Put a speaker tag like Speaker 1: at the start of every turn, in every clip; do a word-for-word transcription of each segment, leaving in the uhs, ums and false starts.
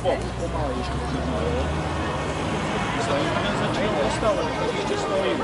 Speaker 1: Pomalejš, možná, jo. Zajímavé začínám dostávat, tak ještě stojím.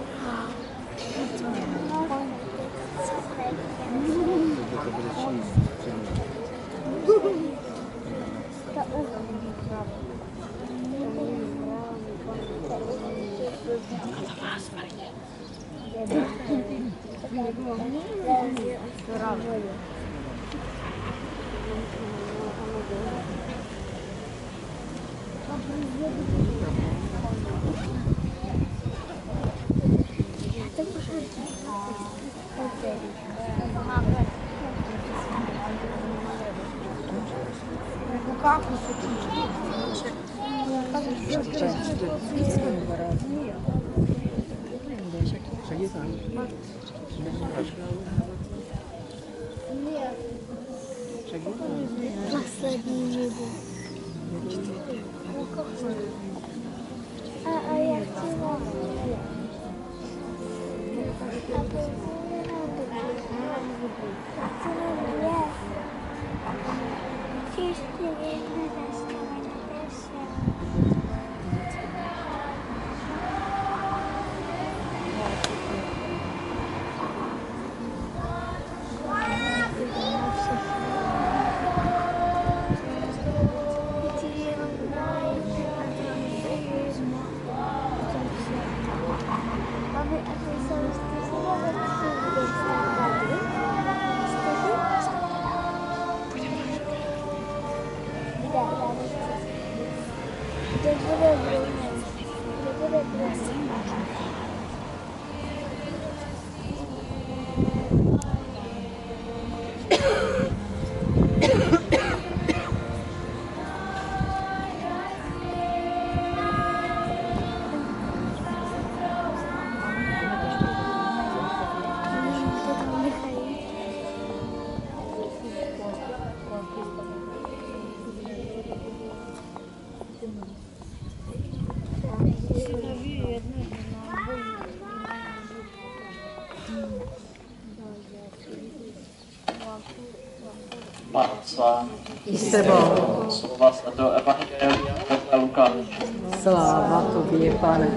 Speaker 2: To bude číst. Poslední rybu. A, a já chci vám.
Speaker 3: Pan Otca
Speaker 4: I s tebou.
Speaker 3: Slova svatého Evangelia podle Lukáše.
Speaker 4: Sláva tobě, Pane.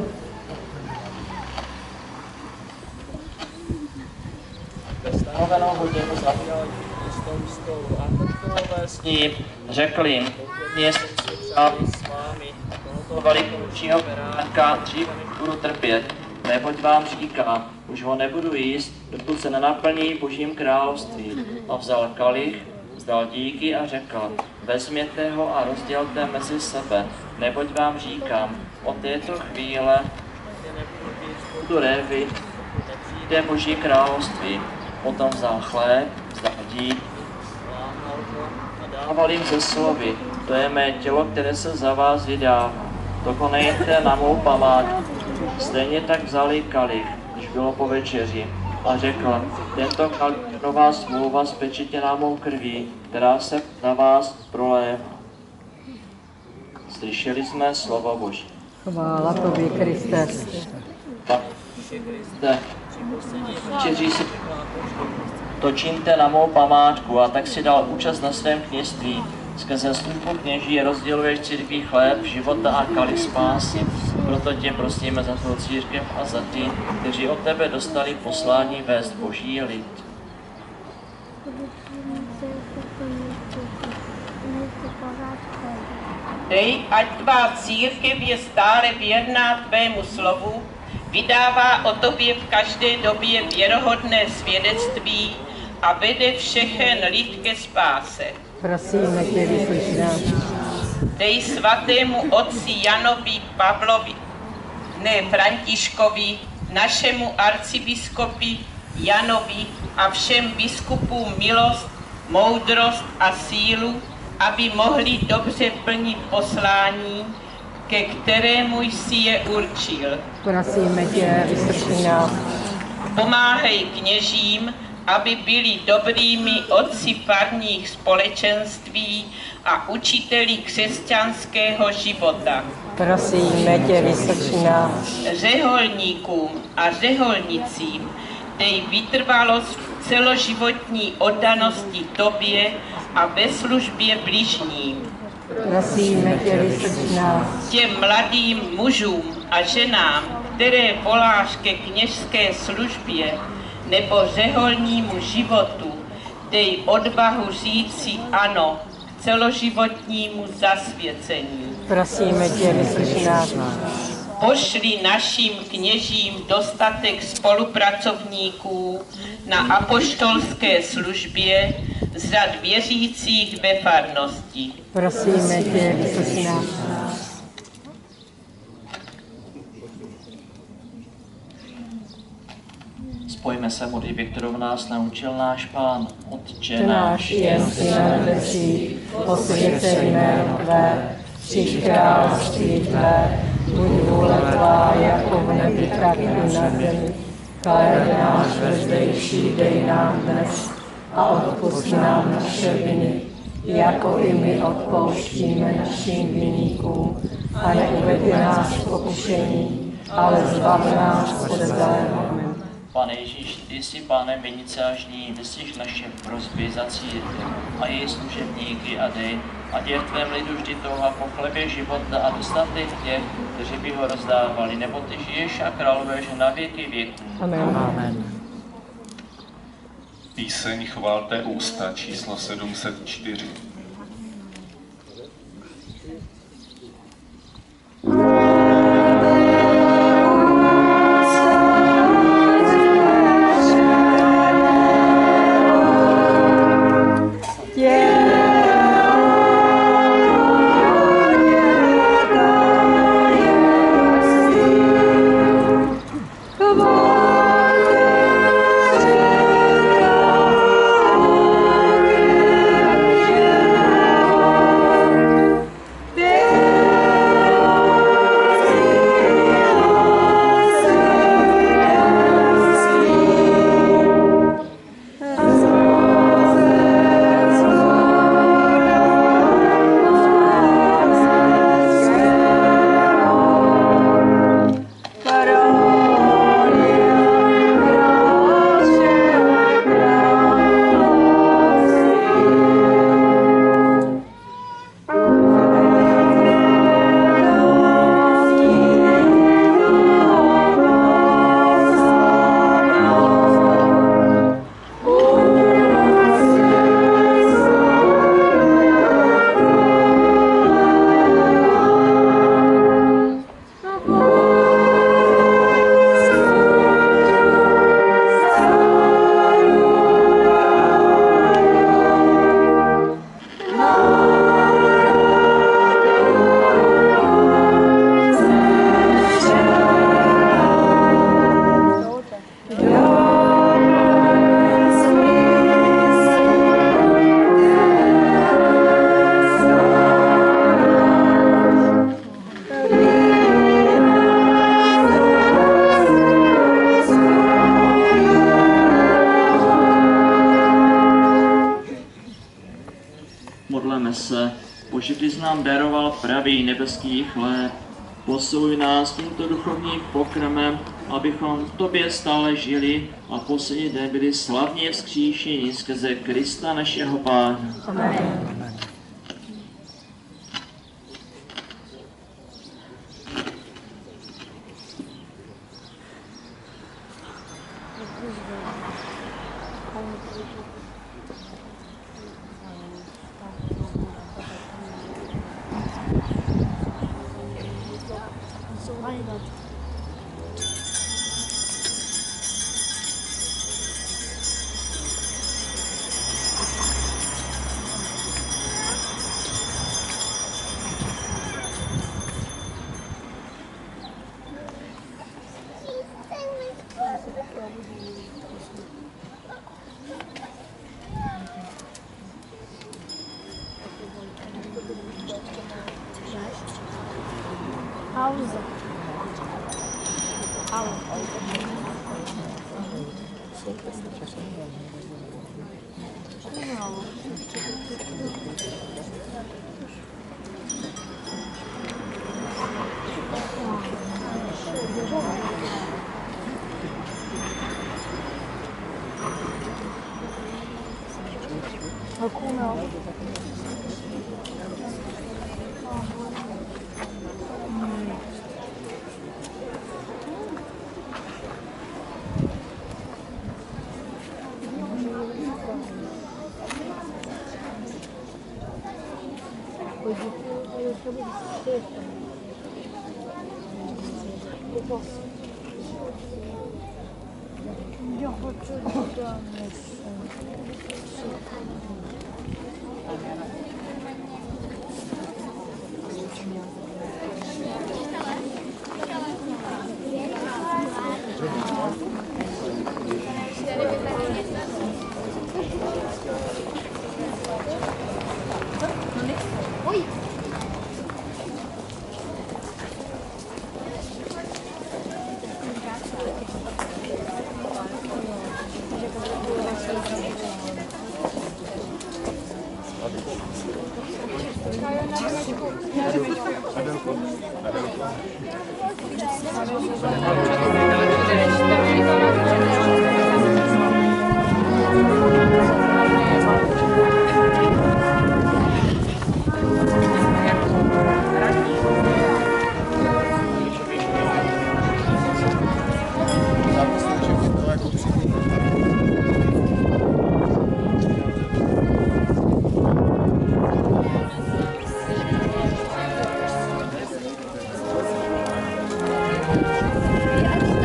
Speaker 3: Ve stanovenou hodinu zavíjal jistou stolu a choditelové s ním, řekl jim, poklidně se přáli s vámi tohoto velikonočního beránka dříve než budu trpět, neboť vám říkám, už ho nebudu jíst, dokud se nenaplní Božím království. A vzal kalich, vzdal díky a řekl, vezměte ho a rozdělte mezi sebe, neboť vám říkám, od této chvíle budu révy, nepřijde Boží království. Potom vzal chléb, vzdal dík, lámal ho a dával jim ze slovy, to je mé tělo, které se za vás vydává. To konejte na mou památku. Stejně tak vzali kalich, když bylo po večeři, a řekl, tento kalich je nová smlouva spečetěná mou krví, která se na vás prolévá. Slyšeli jsme slovo Boží.
Speaker 4: Chvála tobě, Kriste.
Speaker 3: Tak, Kriste, večeří si to čiňte na mou památku, a tak si dal účast na svém kněžství. Skrze službu kněží rozděluješ církví chléb, života a kalich spásy. Proto tě prosíme za svou církev a za ty, kteří od tebe dostali poslání vést Boží lid.
Speaker 5: Dej, ať tvá církev je stále věrná tvému slovu, vydává o tobě v každé době věrohodné svědectví a vede všechen lid ke spáse.
Speaker 4: Prosíme tě, vyslyš nás.
Speaker 5: Dej svatému otci Janovi Pavlovi, ne Františkovi, našemu arcibiskupi Janovi a všem biskupům milost, moudrost a sílu, aby mohli dobře plnit poslání, ke kterému jsi je určil.
Speaker 4: Prosíme tě, vyslyš nás.
Speaker 5: Pomáhej kněžím, aby byli dobrými otci farních společenství a učiteli křesťanského života.
Speaker 4: Prosíme tě, vyslyš nás.
Speaker 5: Řeholníkům a řeholnicím dej vytrvalost v celoživotní oddanosti tobě a ve službě bližním.
Speaker 4: Prosíme tě, vyslyš nás.
Speaker 5: Těm mladým mužům a ženám, které voláš ke kněžské službě nebo řeholnímu životu, dej odvahu říci ano k celoživotnímu zasvěcení.
Speaker 4: Prosíme tě, vyslyš nás.
Speaker 5: Pošli našim kněžím dostatek spolupracovníků na apoštolské službě z řad věřících ve farnosti.
Speaker 4: Prosíme tě, vyslyš nás.
Speaker 3: Spojíme se modlitbě, kterou v nás naučil náš Pán. Otče
Speaker 4: Náš jest na nebesích, posvěcej jméno Tvé, přijď království Tvé, buď vůle Tvá jako v nebi, tak i na zemi. Chléb náš vezdejší dej nám dnes a odpusť nám naše viny, jako i my odpouštíme našim viníkům. A neuveď nás v pokušení, ale zbav nás od zlého.
Speaker 3: Pane Ježíš, ty jsi Pánem vinice a žní, vyslíš naše prosby za církev a její služebníky a dej, ať je v tvém lidu vždy touha po chlebě života a dostatek těch, kteří by ho rozdávali, nebo ty žiješ a králuješ na věky věků.
Speaker 4: Amen. Amen.
Speaker 1: Píseň Chvalte ústa číslo sedm set čtyři.
Speaker 3: se, Bože, ty jsi nám daroval pravý nebeský chléb. Posiluj nás tímto duchovním pokrmem, abychom v tobě stále žili a poslední den byli slavně vzkříšeni skrze Krista našeho Pána.
Speaker 4: Amen.
Speaker 2: Pausa. Hakuna. Já хочу туда. Ой! Yeah.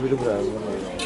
Speaker 1: by dobré.